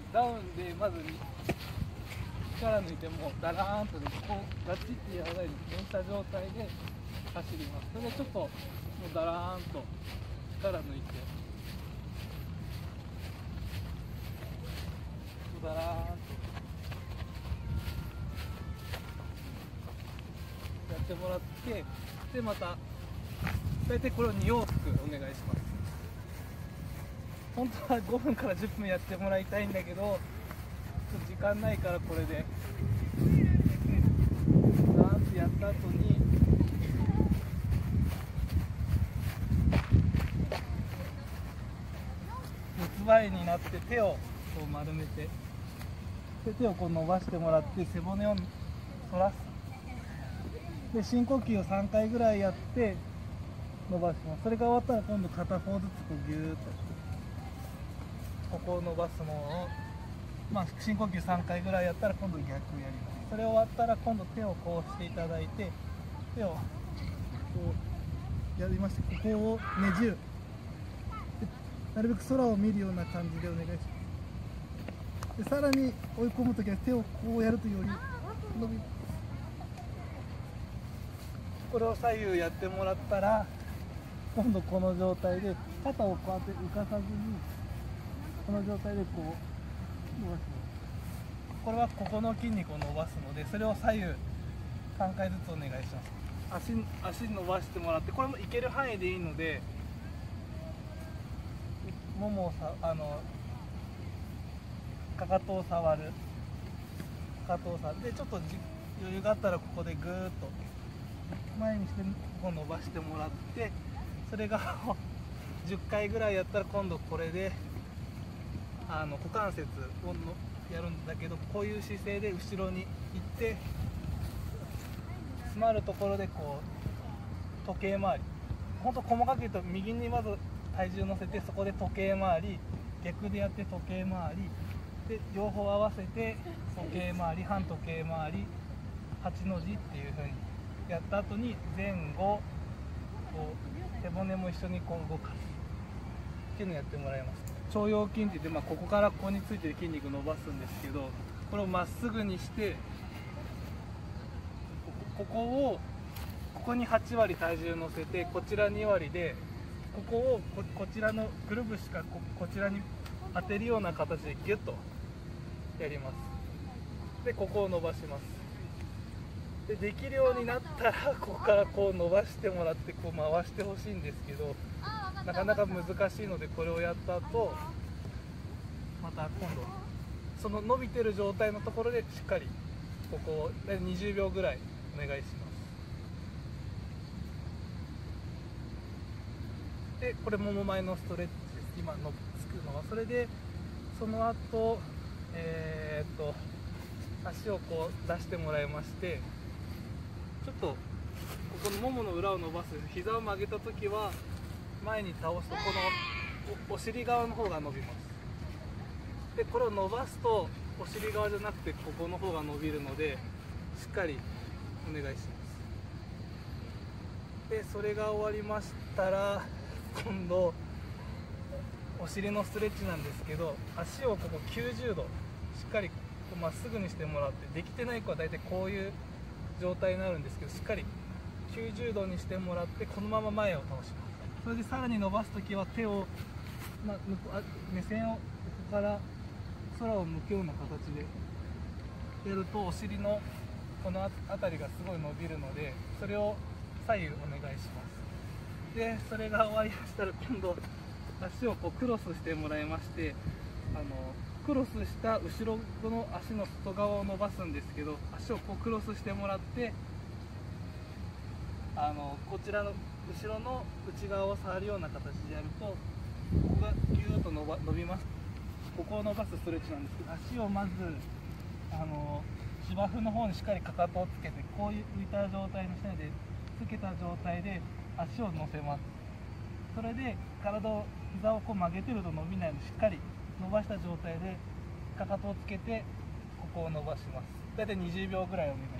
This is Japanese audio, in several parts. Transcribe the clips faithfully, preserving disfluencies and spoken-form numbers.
ダウンでまず力抜いてもうダラーンと、ね、こうガチってやらないで乗った状態で走ります。それでちょっともうダラーンと力抜いてダラーンとやってもらって、でまた大体これをに往復お願いします。本当はごふんからじゅっぷんやってもらいたいんだけど、ちょっと時間ないからこれでダーンってやった後に四つ倍になって手をこう丸めて、で手をこう伸ばしてもらって背骨を反らす。で深呼吸をさんかいぐらいやって伸ばします。それが終わったら今度片方ずつこうギューッとここを伸ばすのを、まあ、深呼吸さんかいぐらいやったら今度逆をやります。それ終わったら今度手をこうしていただいて、手をこうやりまして、ここをねじる。なるべく空を見るような感じでお願いします。でさらに追い込むときは手をこうやるとより伸びます。これを左右やってもらったら、今度この状態で肩をこうやって浮かさずにこの状態でこう伸ばします。これはここの筋肉を伸ばすので、それを左右さんかいずつお願いします。足、足伸ばしてもらって、これもいける範囲でいいので、ももをさあのかかとを触る、かかとを触るで、ちょっと余裕があったらここでぐーっと前にしてこう伸ばしてもらって、それがじゅっかいぐらいやったら今度これであの股関節をのやるんだけど、こういう姿勢で後ろに行って詰まるところでこう時計回り、ほんと細かく言うと右にまず体重乗せて、そこで時計回り、逆でやって時計回りで両方合わせて時計回り、反時計回り、はちの字っていう風にやった後に前後こう背骨も一緒にこう動かすっていうのをやってもらいます。腸腰筋って言って、まあ、ここからここについてる筋肉伸ばすんですけど、これをまっすぐにしてここをここにはちわり体重乗せて、こちらにわりでここを こ, こちらのくるぶしか こ, こちらに当てるような形でギュッとやります。でここを伸ばします。でできるようになったらここからこう伸ばしてもらってこう回してほしいんですけど、なかなか難しいので、これをやった後また今度その伸びてる状態のところでしっかりここをにじゅうびょうぐらいお願いします。でこれもも前のストレッチです。今のつくのはそれで、その後えー、っと足をこう出してもらいまして、ちょっとここのももの裏を伸ばす。膝を曲げた時は前に倒すとこの お, お尻側の方が伸びます。でこれを伸ばすとお尻側じゃなくてここの方が伸びるので、しっかりお願いします。でそれが終わりましたら、今度お尻のストレッチなんですけど、足をここきゅうじゅうどしっかりまっすぐにしてもらって、できてない子は大体こういう状態になるんですけど、しっかりきゅうじゅうどにしてもらって、このまま前を倒します。それでさらに伸ばすときは手を、まあ、目線をここから空を向くような形でやると、お尻のこの辺りがすごい伸びるので、それを左右お願いします。でそれが終わりましたら、今度足をこうクロスしてもらいまして、あのクロスした後ろの足の外側を伸ばすんですけど、足をこうクロスしてもらって、あのこちらの後ろの内側を触るような形でやると、ここがギューッと伸ば伸びます。ここを伸ばすストレッチなんですけど、足をまずあの芝生の方にしっかりかかとをつけて、こういう浮いた状態にしないで、つけた状態で足を乗せます。それで体を膝をこう曲げてると伸びないので、しっかり伸ばした状態でかかとをつけてここを伸ばします。だいたいにじゅうびょうぐらいお願いします。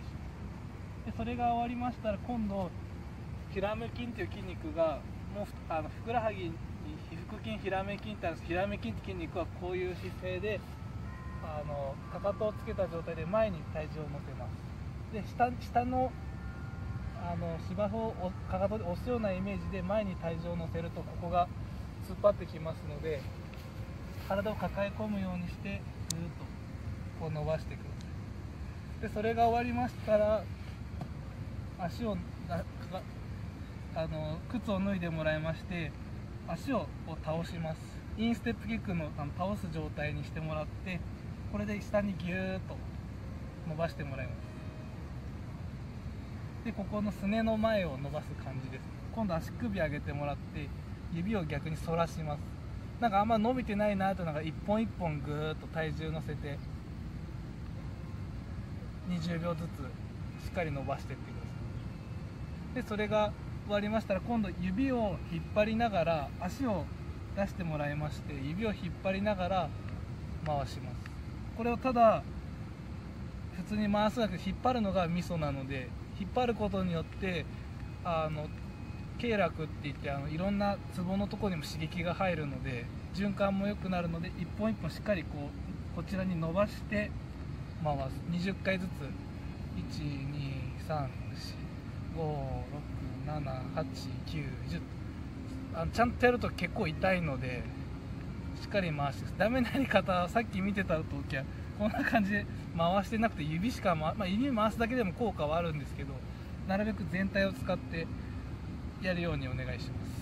でそれが終わりましたら、今度ヒラメ筋という筋肉が、もうあのふくらはぎに腓腹筋、ヒラメ筋ってあるんです。ヒラメ筋って筋肉はこういう姿勢であのかかとをつけた状態で前に体重を乗せます。で 下, 下のあの芝生をかかとで押すようなイメージで前に体重を乗せると、ここが突っ張ってきますので、体を抱え込むようにしてぐーっとこう伸ばしてください。でそれが終わりましたら、足をなかあの靴を脱いでもらいまして、足をこう倒します。インステップキックのあの倒す状態にしてもらって、これで下にギューッと伸ばしてもらいます。でここのすねの前を伸ばす感じです。今度足首上げてもらって指を逆に反らします。なんかあんま伸びてないなと、なんか一本一本ぐーっと体重乗せてにじゅうびょうずつしっかり伸ばしていってください。でそれが終わりましたら、今度指を引っ張りながら足を出してもらいまして、指を引っ張りながら回します。これをただ普通に回すだけで、引っ張るのがミソなので、引っ張ることによってあの経絡って言って、あのいろんなツボのところにも刺激が入るので循環も良くなるので、一本一本しっかりこうこちらに伸ばして回す。にじゅっかいずつ いちにさんよんごろくななはちきゅうじゅう、あのちゃんとやると結構痛いのでしっかり回して、ダメなやり方はさっき見てた時はこんな感じで回してなくて、指しか、ままあ、指回すだけでも効果はあるんですけど、なるべく全体を使ってやるようにお願いします。